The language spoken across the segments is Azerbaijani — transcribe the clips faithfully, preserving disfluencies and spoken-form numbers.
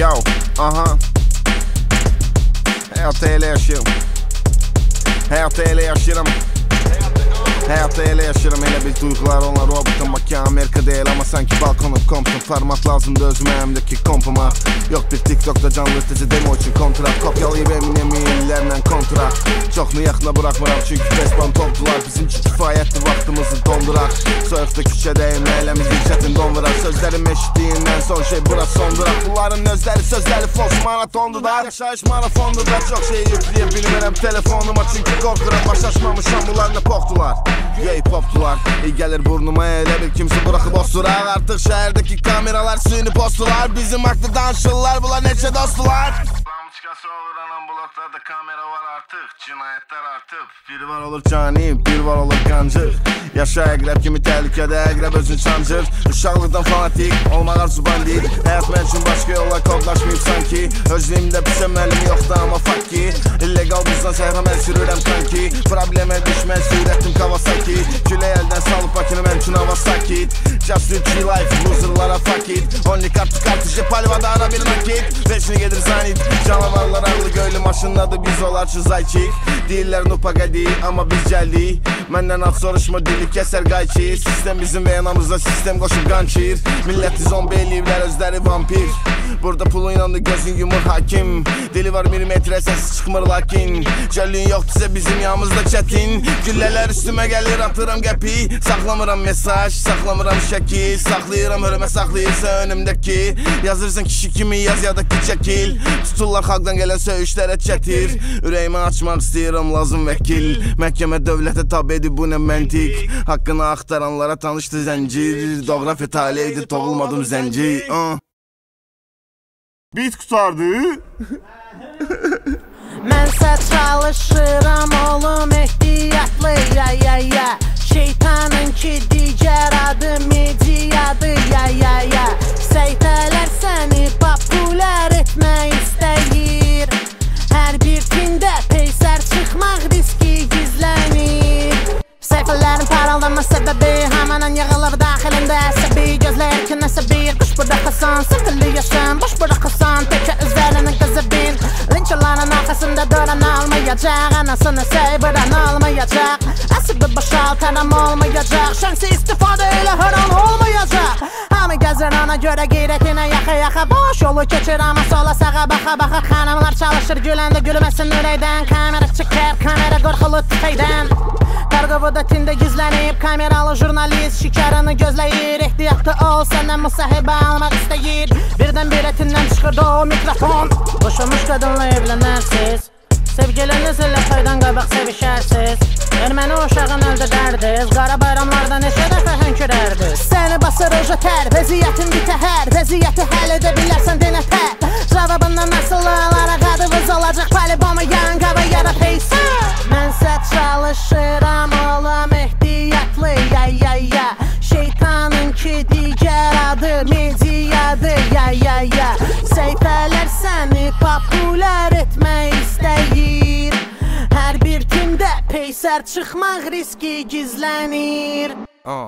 Yo, aha. Hayatta ele yaşıyorum. Hayatta ele yaşıyorum. Hayatta ele yaşıyorum, hele bir duygular onlar robotum. Makya Amerika değil ama sanki balkona komptum. Format lazımdı özüme hemdeki kompuma. Yok bir TikTok'da canlı ötesi demo için kontrat. Kopyalayıp Eminem'i illerle kontrat. Çok mu yakına bırakmıram çünkü fesban toptular. Bizimki kifayetti vaktimizi dondurak. Soyukta küçedeyim eylemizi çetin dondurak. Sözlerim eşitliğinden son şey burası sondurak. Bunların özleri sözleri fos maratondular. Yaşayış marafondular, çok şey yükleyebilirim telefonuma. Çünkü korkuram başlaşmamışam bunlar ne poktular. Yey poptular, iyi gelir burnuma ele bir kimse bırakıp osturar. Artık şehirdeki kameralar suyunu postular. Bizim aklıdan şıllar bulan neçe dostular. Çıkası olur anam bloklarda kamera var artık. Cinayetler artıp biri var olur cani, bir var olur gancı. Yaşa egrep kimi tehlikede egrep özün çancır. Uşaqlıqdan fanatik olmaq arzuban değil. Hayat mən üçün başqa yolla kodlaşmayıb sanki. Özlüyümdə pisəməlim yoxdu ama fuck ki. İllegal bizdən səhra mən sürürəm tanki. Problemə düşmən sürətdim Kawasaki. Külə eldən salıp bakını mən üçün hava sakit. Just with G-Life loserlara fuck it. Only kartı kartı jepalvada ara bir nakit. Veçini gedir zanit canavarlar ağlı göylü maşınladı biz olar çizayçik. Deyirlər nupagadi ama biz gəldik. Məndən at soruşma dili keser qayçir. Sistem bizim və yanımızda sistem qoşub qançir. Milleti zombi eləyiblər özləri vampir. Burada pulun yanında gözün yumur hakim. Dili var milimetre sesi çıkmır lakin. Cəllin yoxdursa bizim yanımızda çetin. Güllələr üstüme gelir atıram gəpi. Saklamıram mesaj, saklamıram şəkil. Saklayıram hörümə saklayırsa önümdeki. Yazırsan kişi kimi yaz ya da ki çekil. Tuturlar xalqdan gələn söyüşlərə çətir. Ürəyimi açmaq istəyirəm lazım vəkil. Məhkəmə dövlətə tabidir bu nə məntiq. Haqqını axtaranlara tanışdı zəncir. Doğrafi taleydi doğulmadım zənci. uh. Bit qutardı. Mənsə çalışıram oğlum ehtiyatlı ya ya ya. Şeytanın ki digər adı mediadır ya ya ya. Seytələr səni populyar etmək istəyir. Hər bir gündə peysər çıxmaq riski gizlənir. Səhifələrin paraldanma səbəbi həmənən yığılır daxilində əsəbi. Gözləyir ki nəsə bir quş bıraxasan. Sıfırlı yaşam boş bıraxasan. Təkə üzərinin qızıbin. Linçoların arxasında duran almayacaq. Anasını seybiren almayacaq. Əsəbi boşaltaram olmayacaq. Şansı istifadə elə hər an olmayacaq. Hamı gəzir ona görə qeyrətinə yaxa yaxa. Boş yolu keçir ama sola sağa baxa baxa. Xanımlar çalışır güləndə gülməsin ürəkdən. Kamera çıxır kamera qorxulu tüfəkdən. Qarqovuda tində gizlənib kameralı jurnalist şikarını gözləyir. Ehtiyatlı ol səndən müsahibə almaq istəyir. Birdən bir etindən çıxırdı o mikrofon. Boşamış qadınla evlənərsiz. Sevgiliniz ilə toydan qabaq sevişərsiz. Erməni uşağın öldürərdiniz. Qara bayramlarda neçə dəfə hönkürərdiniz. Səni basır ojatər, vəziyyətin bitəhər. Vəziyyəti həll edə bilərsən denətər. Cavabından nasıl alaraq adımız olacaq. Polibomu yan qava yara peysər. Mənsə çalışıram oğlum ehtiyatlı ya ya ya. Şeytanın ki digər adı mediadır ya ya ya. Seyfələr səni populyar etmək istəyir. Hər bir gündə peysər çıxmaq riski gizlənir. uh.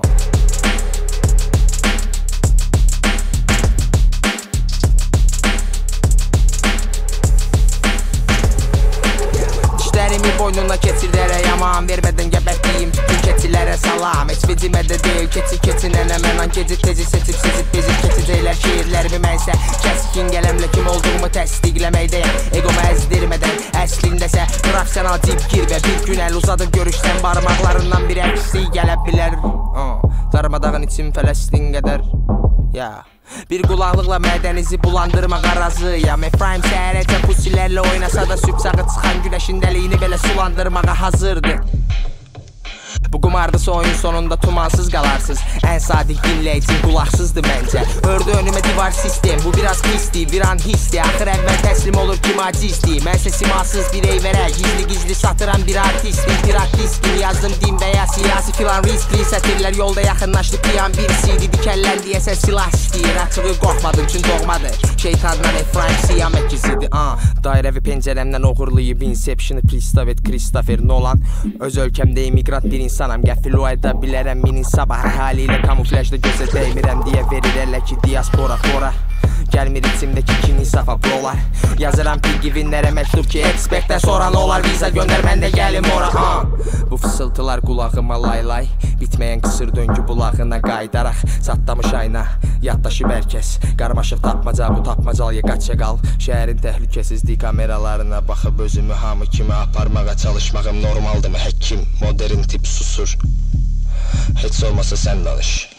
Dişlərimi boynuna keçirlərə yaman. Vermədən gəbətdiyim bütün keçilərə salam. Heç vecimə də deyil keçi keçinənə mənan. Gecid tezi seçib sezib bezib keçəcəklər şeirlərimi mənsə. Kəskin qələmlə kim olduğumu təsdiqləməkdəyəm. Egomu əzdirmədən əslindəsə profesional dipgir və bir gün əl uzadıb görüşsən barmaqlarından bir əksik gələ bilər. uh. Darmadağın için Fələstin qədər ya. Bir qulaqlıqla mədənizi bulandırmaq arazıyam. Efraim səhərəcə pusilərlə oynasa da sübh sağı çıxan güneşin dəliyini belə sulandırmağa hazırdır. Bu qumardısa oyun sonunda tumansız qalarsız. Ən sadiq dinləyici qulaqsızdır məncə. Ördü önümə divar sistem. Bu biraz pisdir, bir an hisdir. Axır əvvəl təslim olur kim acizdir. Mənsə simasız bir eyvərə. Gizli gizli satıran bir artistim. Piratlistim, yazdım din və ya siyasi filan riskli. Sətirlər yolda yaxınlaşdı piyan birisiydi. Dikəllən deyəsən silah istəyir. Açığı qorxmadım üçün doğmadır. Şeytandan Efraim siyam əkizidir. Dairəvi pəncərəmdən oğurlayıb Inception-ı Pristav et Christopher Nolan. Öz ölkəmdə imigrant bir insanam. Qəfil o ayda bilərəm minin sabah haliyle kamuflajda gözə dəymirəm deyə verir elə ki diaspora fora. Gəlmir içimdəki kin insafa brolar. Yazıram piggivinlərə məktub ki, expectdən sonra nə olar, viza göndər, mən də gəlim ora. Ha. Bu fısıltılar qulağıma lay lay, bitməyən qısır döngü bulağına qaydaraq. Çatdamış ayna, yaddaşı bərkəs, qarmaşıq tapmaca, bu tapmacalıya qaça qal. Şəhərin təhlükəsizlik kameralarına baxıb özümü hamı kimi aparmağa çalışmağım normaldımı həkim? Modern tip susur, heç olmasa sən danış.